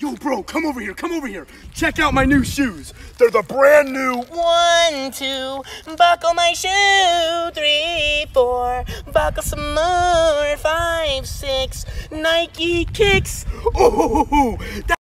Yo, bro, come over here. Check out my new shoes. They're the brand new 1, 2, buckle my shoe. 3, 4, buckle some more. 5, 6, Nike kicks. Oh,